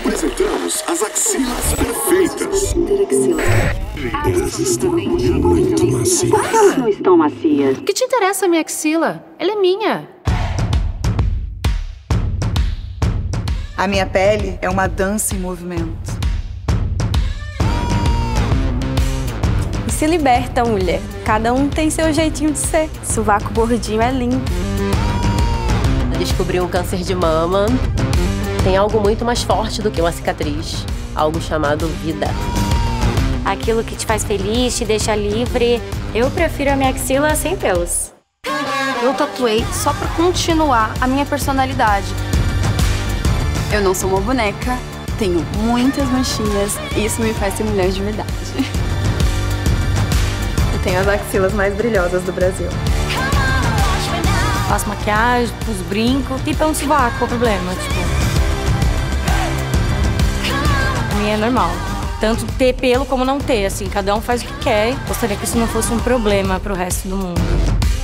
Apresentamos as axilas perfeitas. Elas estão muito macias. Por que elas não estão macias? O que te interessa a minha axila? Ela é minha. A minha pele é uma dança em movimento. Se liberta, mulher. Cada um tem seu jeitinho de ser. Sovaco gordinho é lindo. Descobri um câncer de mama. Tem algo muito mais forte do que uma cicatriz. Algo chamado vida. Aquilo que te faz feliz, te deixa livre. Eu prefiro a minha axila sem pelos. Eu tatuei só pra continuar a minha personalidade. Eu não sou uma boneca, tenho muitas manchinhas e isso me faz ser mulher de verdade. Eu tenho as axilas mais brilhosas do Brasil. Faço maquiagem, os brincos, tipo é um sovaco, qual o problema? Pra mim é normal. Tanto ter pelo como não ter, assim, cada um faz o que quer. Gostaria que isso não fosse um problema pro resto do mundo.